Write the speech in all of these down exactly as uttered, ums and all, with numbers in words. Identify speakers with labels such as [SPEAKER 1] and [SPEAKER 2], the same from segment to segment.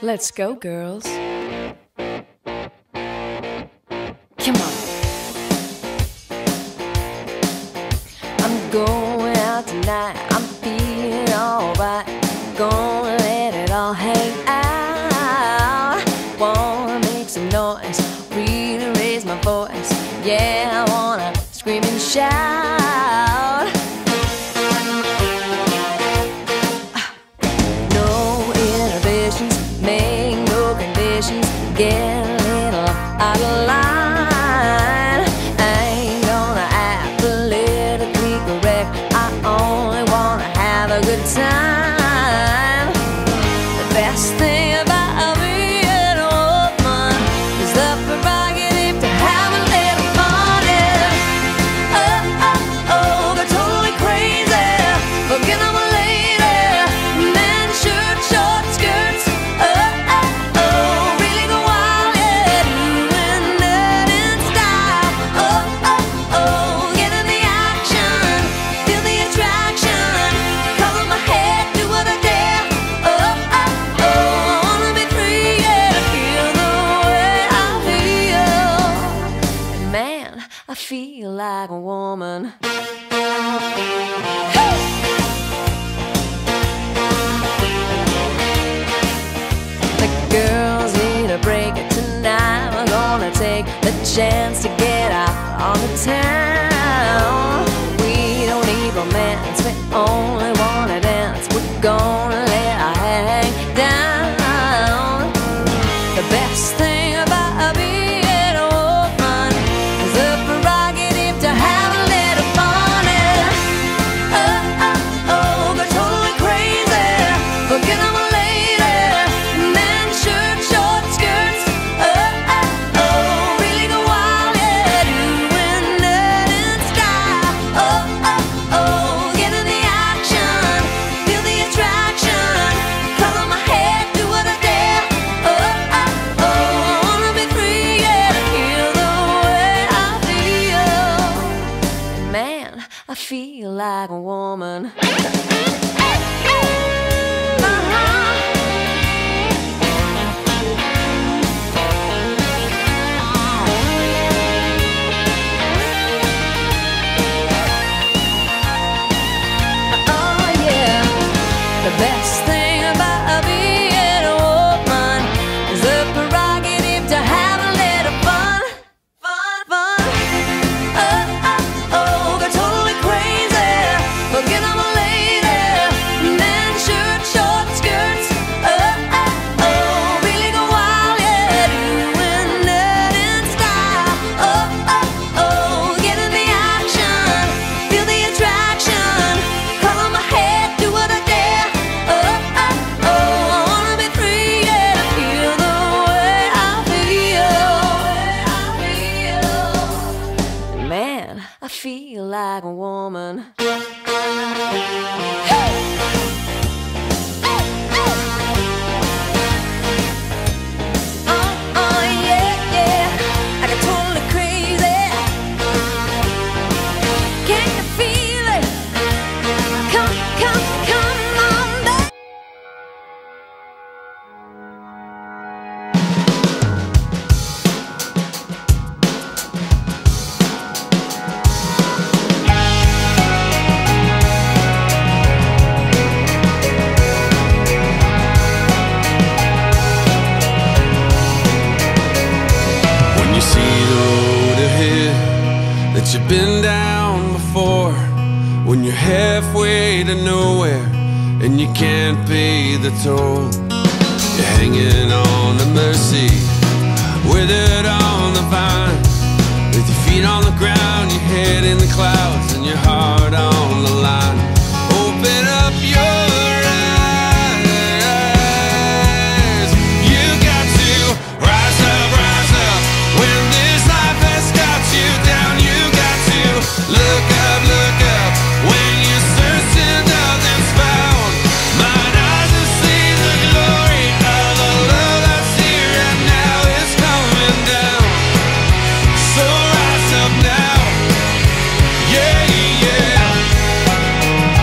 [SPEAKER 1] Let's go, girls. Come on. I'm going out tonight. I'm feeling alright. Gonna let it all hang out. Wanna make some noise, really raise my voice. Yeah, I wanna scream and shout. No inhibitions, make no conditions. Get a little out of line. I ain't gonna act politically correct. I only wanna have a good time. The best thing about being a woman is the prerogative to have a little fun. Yeah. Oh, oh, oh, go totally crazy. Forget I'm a lady. Men, shirt, short skirts. Oh, oh, oh, really go wild. Yeah, doing that in style. Oh, oh, oh, get in the action. Feel the attraction. Color my head, do what I dare. Oh, oh, oh, I wanna be free, yeah, to feel the way I feel. And man, I feel like a woman. The girls need a break tonight. We're gonna take the chance to get out on the town. We don't need romance, we only wanna dance. We're gonna let our hair hang down. The best thing about being a woman is the prerogative to have a little fun. Yeah. Oh, oh, oh, go totally crazy. Forget I'm a lady. Men, shirt, short skirts. Oh, oh, oh, really go wild. Yeah, doing that in style. Oh, oh, oh, get in the action. Feel the attraction. Color my head, do what I dare. Oh, oh, oh, I wanna be free, yeah, to feel the way I feel. Man, I feel like a woman. Oh yeah, the best thing about being a woman is the prerogative to have a little fun, fun, fun. Oh, oh, oh, go totally crazy. Forget I'm a lady. Men, shirt, short skirts. Oh, oh, oh, really go wild, yeah, doing that in style. Oh, oh, oh, get in the action. Feel the attraction. Color my head, do what I dare. Oh, oh, oh, I wanna be free, yeah, to feel the way I feel. Man, I feel like a woman. Oh, oh, yeah, yeah, I got totally crazy. Can you feel it? Come, come, come on, baby.
[SPEAKER 2] When you see the road ahead that you've been down before, when you're halfway to nowhere and you can't pay the toll, you're hanging on to mercy, withered on the vine, with your feet on the ground, your head in the clouds, and your heart on the line. Open up your eyes. You got to rise up, rise up. When this life has got you down, you got to look up, look up. When you're searching, nothing's found. Mine eyes have seen the glory of the love that's here and now is coming down. So rise up now, yeah, yeah.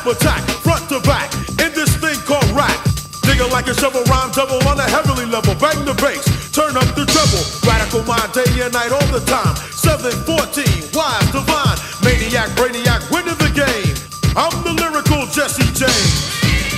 [SPEAKER 3] attack, front to back, in this thing called rap. Digging like a shovel, rhyme double on a heavenly level. Bang the bass, turn up the treble. Radical mind, day and night, all the time. seven fourteen, wise, divine, maniac, brainiac, winning the game. I'm the lyrical Jesse James.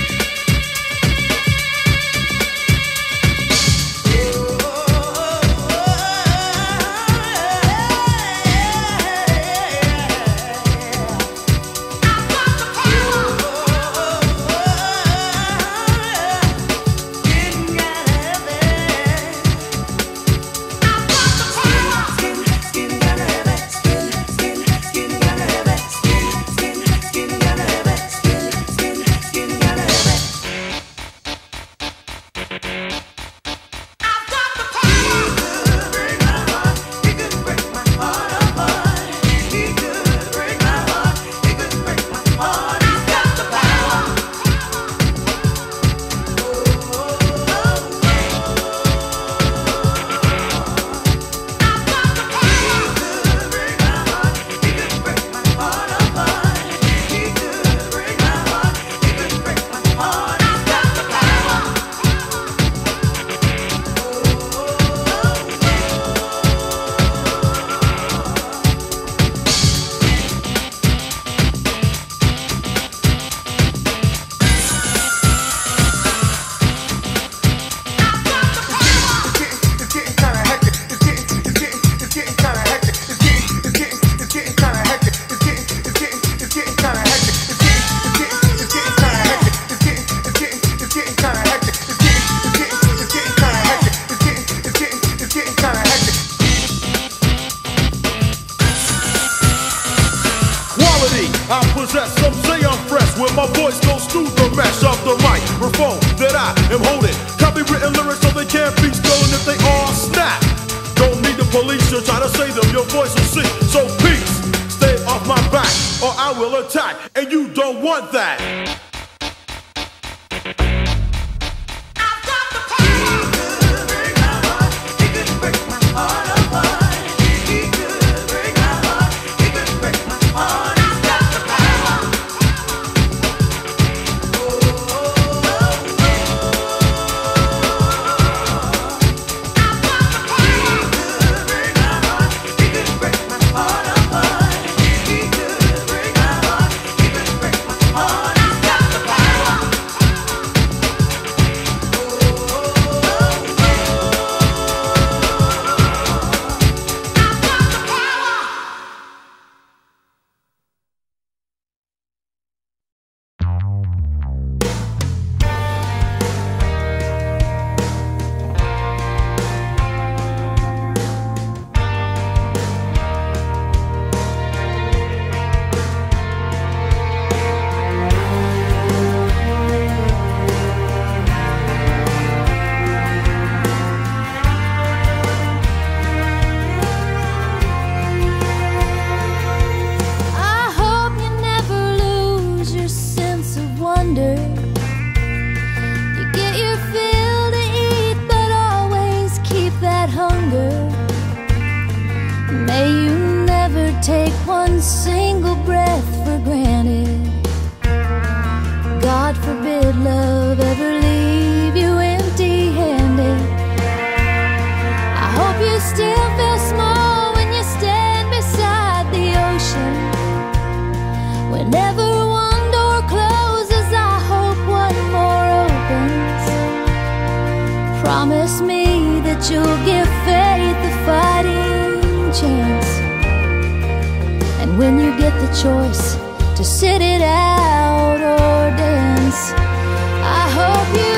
[SPEAKER 3] I possess, some say I'm fresh, when my voice goes through the mesh of the microphone that I am holding. Copywritten lyrics so they can't be stolen if they all snap. Don't need the police to try to say them, your voice will sing. So peace, stay off my back or I will attack, and you don't want that.
[SPEAKER 4] Take one single breath for granted. God forbid love ever leave you empty-handed. I hope you still feel small when you stand beside the ocean. Whenever one door closes, I hope one more opens. Promise me that you'll give faith a fighting chance. And when you get the choice to sit it out or dance, I hope you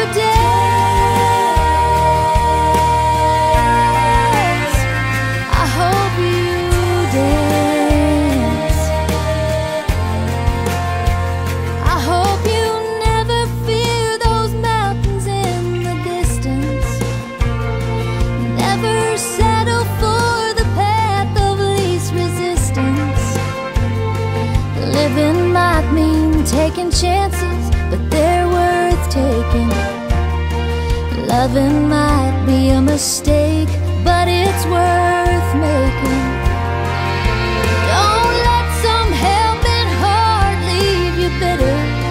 [SPEAKER 4] dance. I hope you dance. I hope you never fear those mountains in the distance. Never settle for the path of least resistance. Living might mean taking chances, but they're worth taking. Loving might be a mistake, but it's worth making. Don't let some helping heart leave you bitter.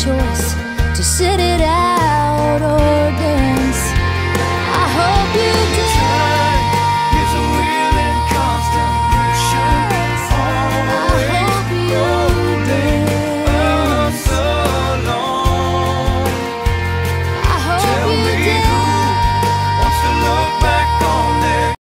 [SPEAKER 4] choice to sit it out.